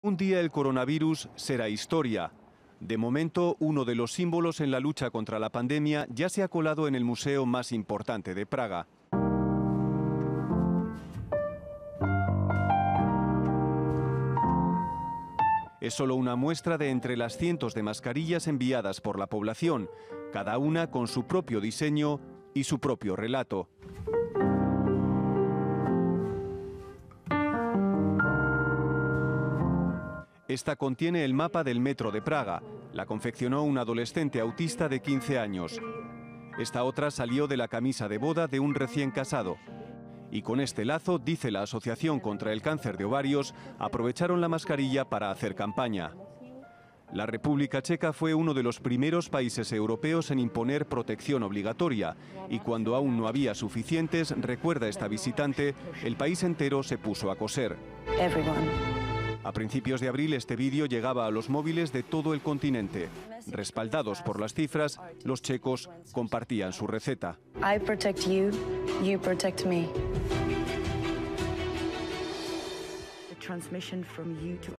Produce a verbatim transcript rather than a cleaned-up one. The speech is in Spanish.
Un día el coronavirus será historia. De momento, uno de los símbolos en la lucha contra la pandemia ya se ha colado en el museo más importante de Praga. Es solo una muestra de entre las cientos de mascarillas enviadas por la población, cada una con su propio diseño y su propio relato. Esta contiene el mapa del metro de Praga. La confeccionó un adolescente autista de quince años. Esta otra salió de la camisa de boda de un recién casado. Y con este lazo, dice la Asociación contra el Cáncer de Ovarios, aprovecharon la mascarilla para hacer campaña. La República Checa fue uno de los primeros países europeos en imponer protección obligatoria, y cuando aún no había suficientes, recuerda esta visitante, el país entero se puso a coser. A principios de abril este vídeo llegaba a los móviles de todo el continente. Respaldados por las cifras, los checos compartían su receta. I protect you, you protect me. The transmission from you to